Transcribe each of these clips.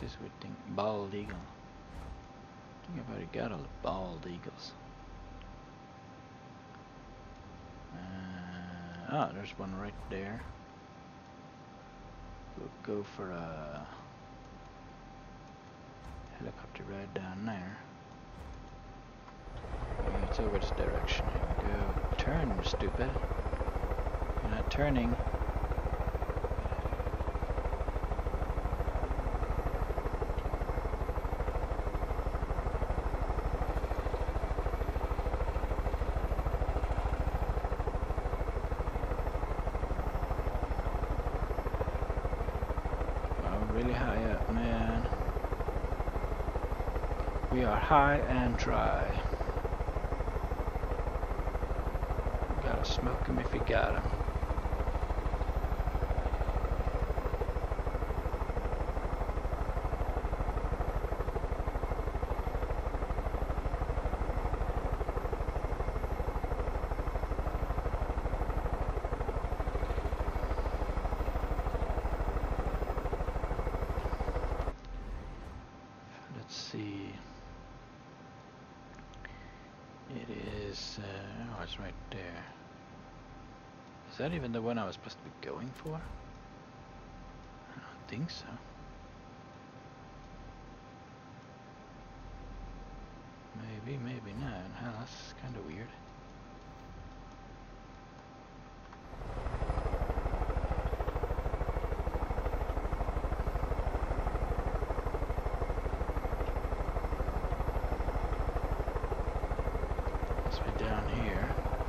this weird thing? Bald eagle. I think I've already got all the bald eagles. Oh, there's one right there. We'll go for a helicopter ride down there. Yeah, it's over this direction. Here we go. Turn, stupid. You're not turning. Really high up, man. We are high and dry. Gotta smoke him if you got him. Oh, it's right there. Is that even the one I was supposed to be going for? I don't think so. Maybe, maybe not. Hell, that's kind of weird. Down here.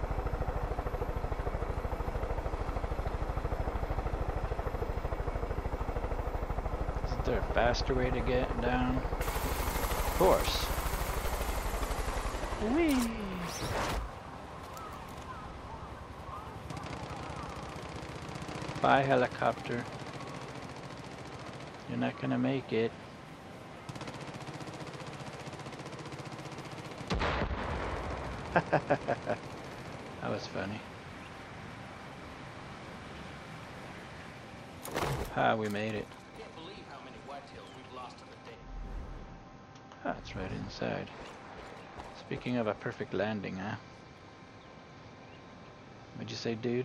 Isn't there a faster way to get down? Of course. Whee! Bye, helicopter. You're not gonna make it. That was funny. Ah, we made it. Can't believe how many whitetails we've lost in a day. Ah, it's right inside. Speaking of a perfect landing, huh? What'd you say, dude?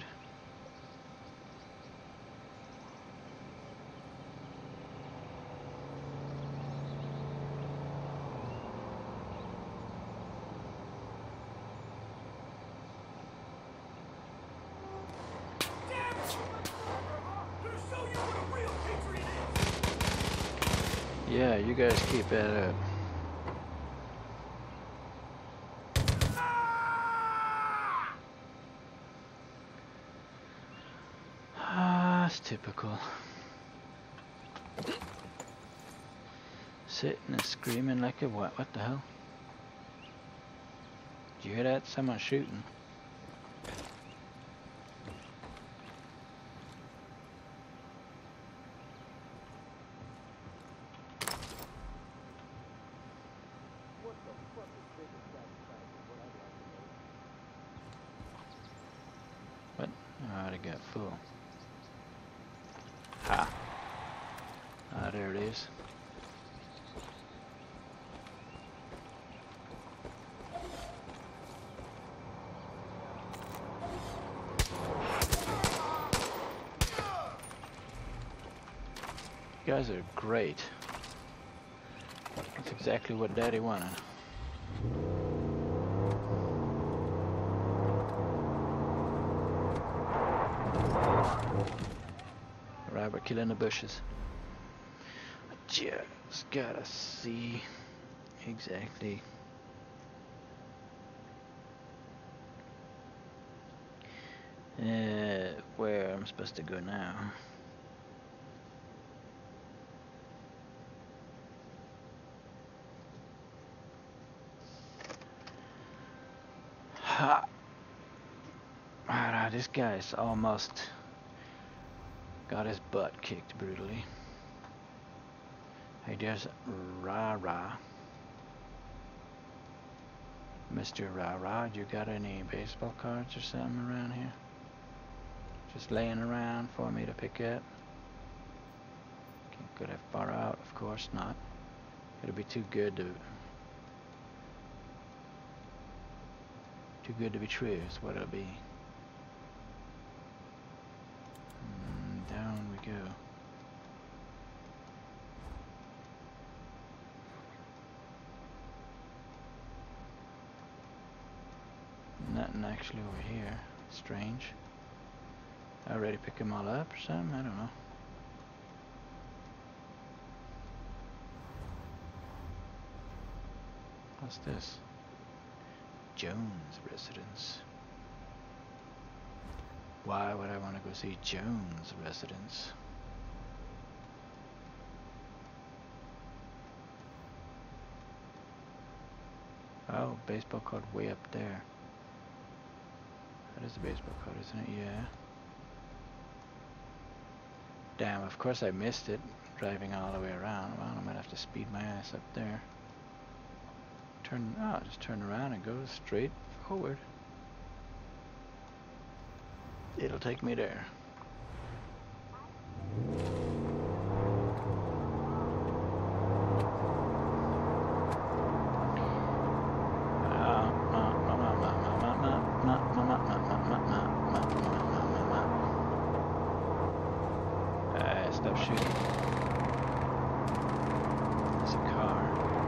Yeah, you guys keep that up. Ah, it's typical. Sitting and screaming like a what? What the hell? Did you hear that? Someone shooting. What? I already got full. Ha! Ah, there it is. You guys are great. That's exactly what Daddy wanted. Right, we're killing the bushes. I just gotta see exactly. Where I'm supposed to go now. Ha! Alright, this guy's almost got his butt kicked brutally. Hey, there's Rah-Rah. Mr. Rah-Rah, you got any baseball cards or something around here? Just laying around for me to pick up? Could have far out, of course not. It'll be too good to be true is what it'll be. Down we go. Nothing actually over here. Strange. I already picked them all up or something? I don't know. What's this? Jones residence. Why would I want to go see Jones residence? Oh, baseball card way up there. That is a baseball card, isn't it? Yeah. Damn, of course I missed it, driving all the way around. Well, I might have to speed my ass up there. Just turn around and go straight forward. It'll take me there. Stop shooting. There's a car.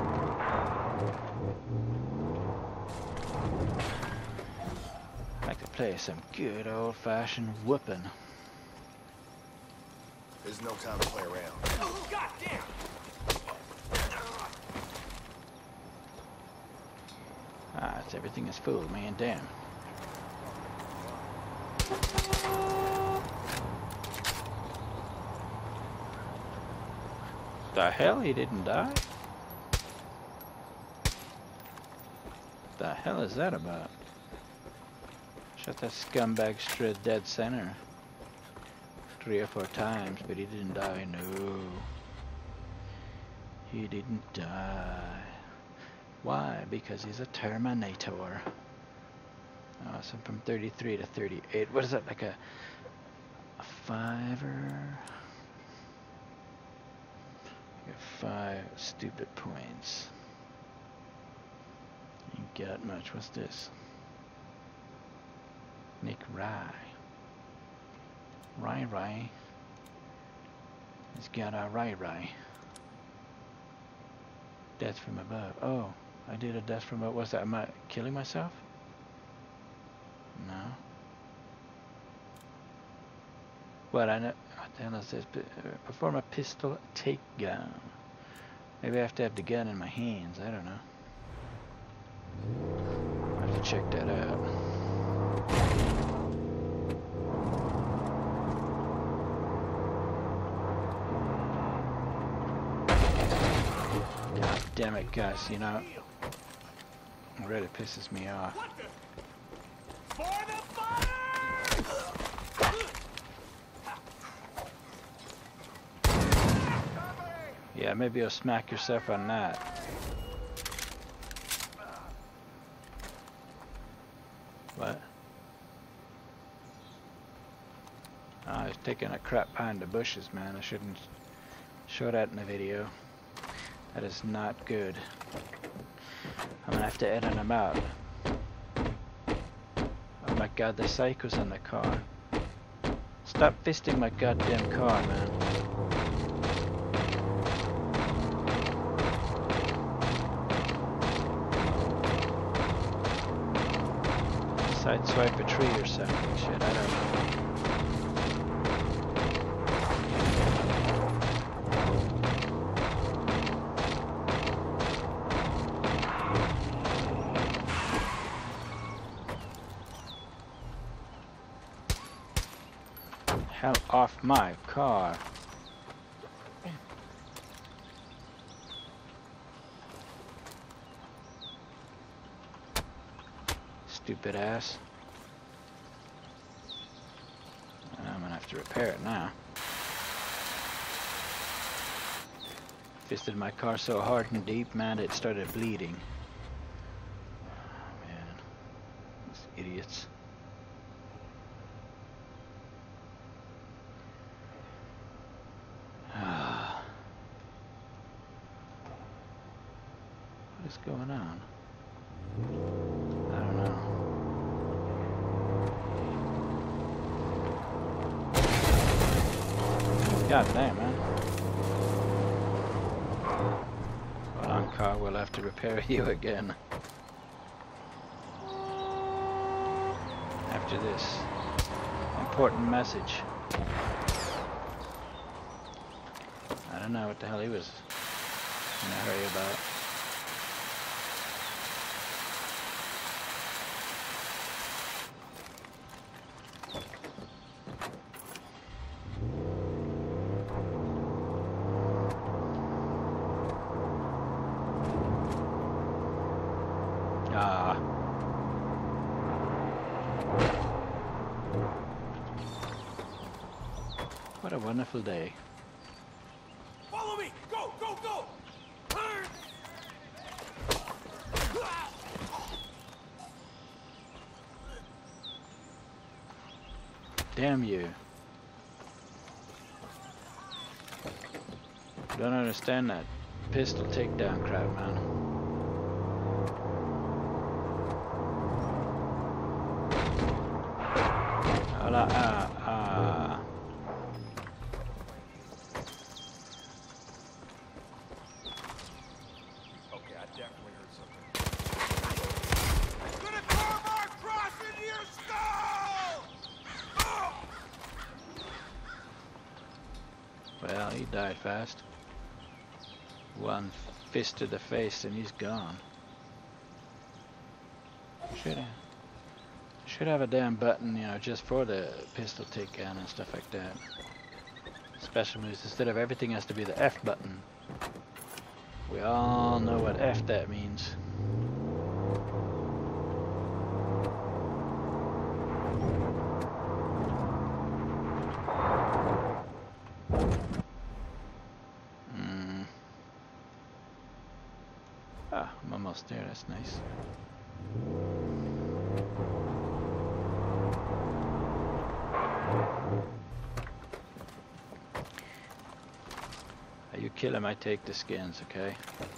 I like to play some good old-fashioned whooping. There's no time to play around. Oh, goddamn! It's everything is full, man. Damn. The hell, he didn't die? The hell is that about? Shot that scumbag straight dead center 3 or 4 times, but he didn't die. No, he didn't die. Why? Because he's a Terminator. Awesome. From 33 to 38. What is that? Like a 5-er? 5 stupid points. Ain't got much. What's this? Nick Rye. Rye. He's got a Rye. Death from above. Oh, I did a death from above. What's that? Am I killing myself? No. What I know? What the hell is this? Perform a pistol takedown. Maybe I have to have the gun in my hands. I don't know. I have to check that out. God damn it, Gus, you know, it really pisses me off. For the fire! Yeah, maybe you'll smack yourself on that. What? Oh, I was taking a crap behind the bushes, man. I shouldn't show that in the video. That is not good. I'm gonna have to edit them out. Oh my god, the psycho's in the car. Stop fisting my goddamn car, man. Sideswipe a tree or something. Shit, I don't know. Hell off my car. Stupid ass. I'm gonna have to repair it now. Fisted my car so hard and deep, man, it started bleeding. Oh, man. These idiots. What's going on? I don't know. God damn, man. Well, on car, we'll have to repair you again. After this important message. I don't know what the hell he was in a hurry about. What a wonderful day. Follow me! Go, go, go! Damn you. Don't understand that pistol takedown crap, man. Okay, I definitely heard something. Gonna carve our cross into your skull! Oh! Well, he died fast. One fist to the face and he's gone. Should have a damn button, you know, just for the pistol takedown and stuff like that. Special moves, instead of everything has to be the F button. We all know what F that means. Ah, I'm almost there, that's nice. You kill him, I take the skins, okay?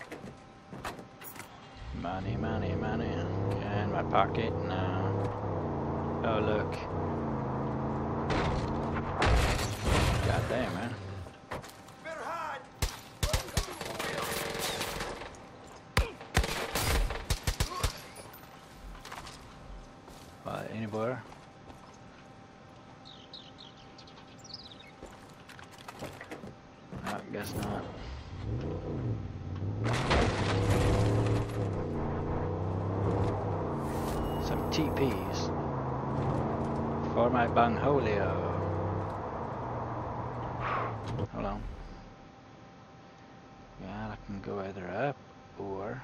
Money, money, money. Yeah, in my pocket? No. Oh, look. God damn, man. Better hide! Any more? No, guess not. Some TPs for my bungholio. Hold on. Yeah, I can go either up or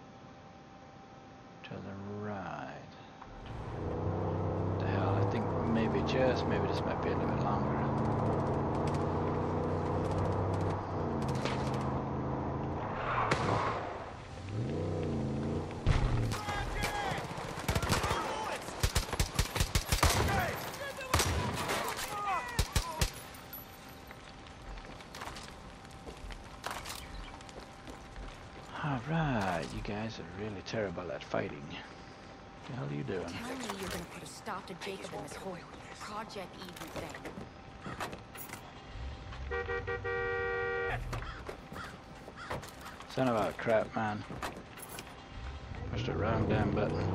to the right. What the hell? I think maybe this might be a little bit longer. Alright, you guys are really terrible at fighting. What the hell are you doing? Tell me you're gonna put a stop to Jacob and this whole Project Eden thing. Son of a crap, man. Pushed the wrong damn button.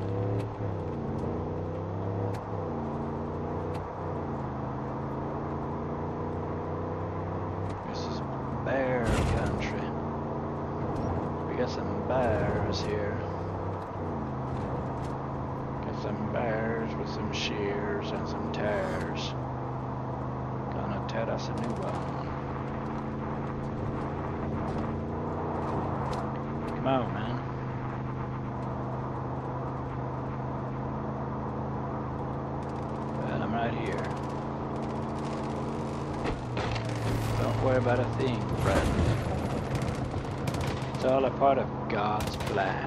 This is bear country. We got some bears here. Got some bears with some shears and some tears. Gonna tear us a new one. Come on, man. Well, I'm right here. Don't worry about a thing, friend. It's all a part of God's plan.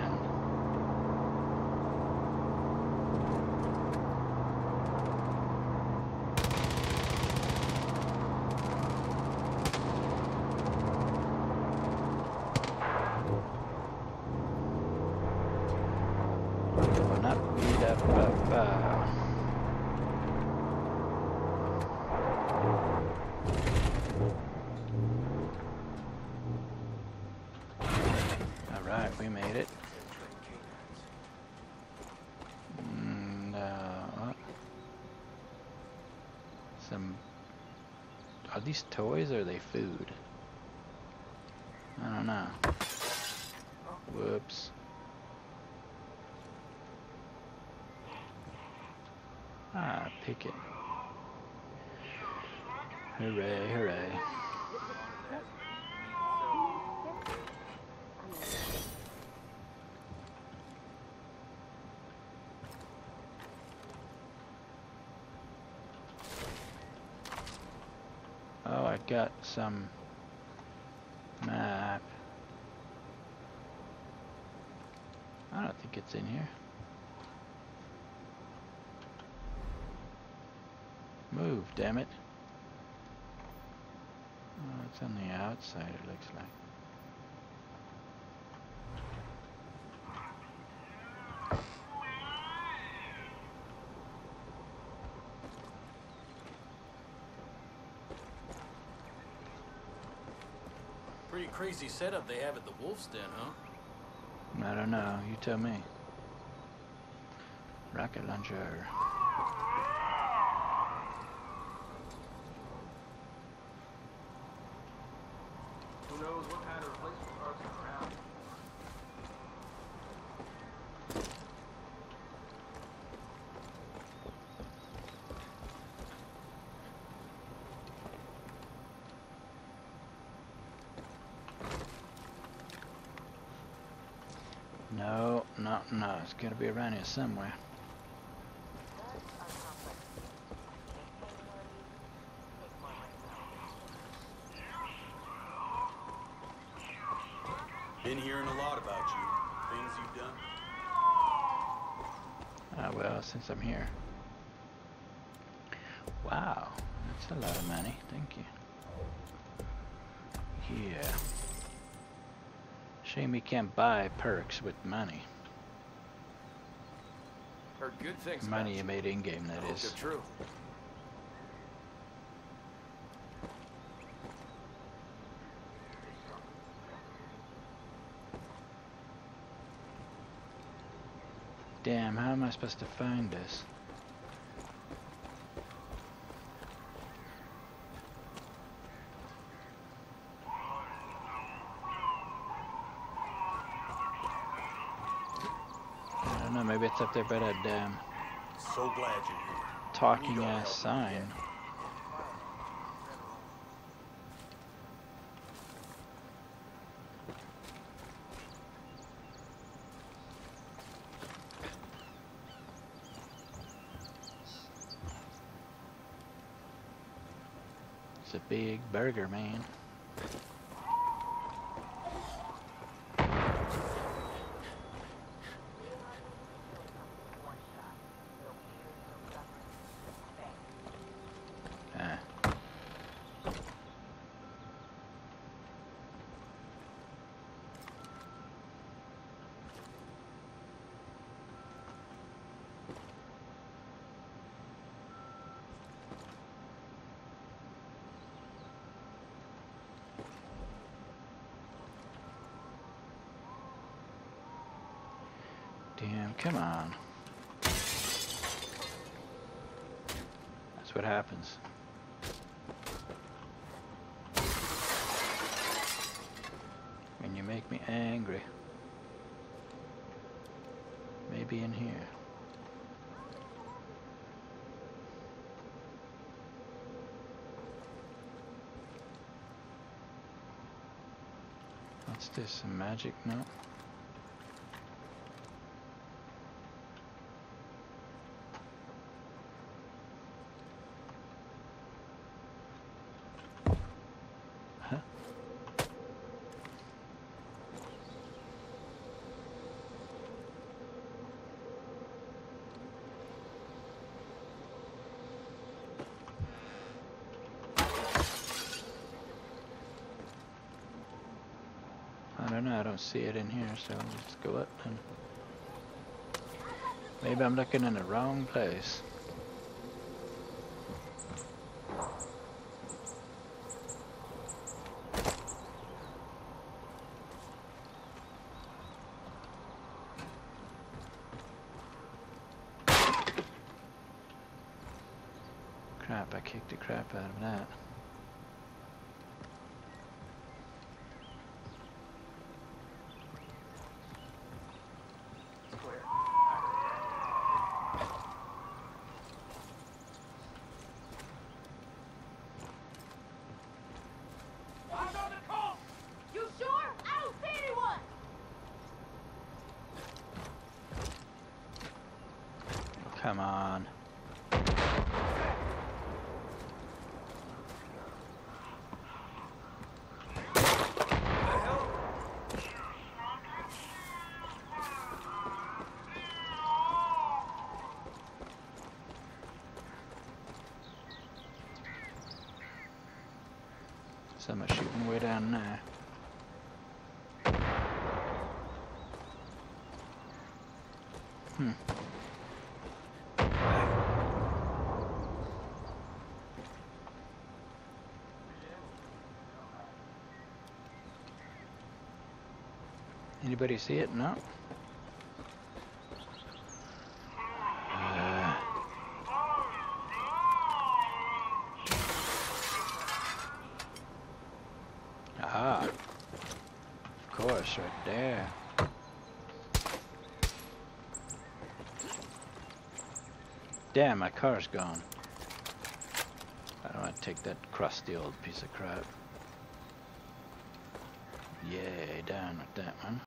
Alright, we made it. Are these toys or are they food? I don't know. Whoops. Ah, pick it. Hooray, hooray. Oh, I got some map. I don't think it's in here. Move, damn it. Oh, it's on the outside, it looks like. Pretty crazy setup they have at the Wolf's Den, huh? I don't know, you tell me. Rocket launcher. Who knows what kind of replacement parts are around? No, it's gotta be around here somewhere. Been hearing a lot about you. Things you've done. Ah, well, since I'm here. Wow, that's a lot of money. Thank you. Yeah. Shame you can't buy perks with money. Heard good things. Money you made in-game, that Hope is. they're true. Damn, how am I supposed to find this? I don't know, maybe it's up there by that damn So glad you're here. talking ass sign. It's a big burger, man. Ah. Damn, come on. That's what happens. When you make me angry. Maybe in here. What's this? Some magic? No. Huh? I don't know, I don't see it in here, so let's go up and Maybe I'm looking in the wrong place. Crap, I kicked the crap out of that. You sure? I don't see anyone! Come on. Someone shooting way down there. Anybody see it? No. Ah, of course, right there. Damn, my car's gone. I don't want to take that crusty old piece of crap. Yay, down with that one.